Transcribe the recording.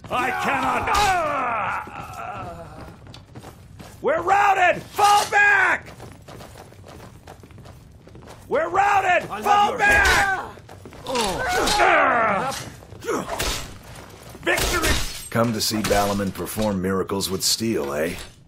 I cannot... We're routed! Fall back! We're routed! Fall back! Victory! Come to see Balaman perform miracles with steel, eh?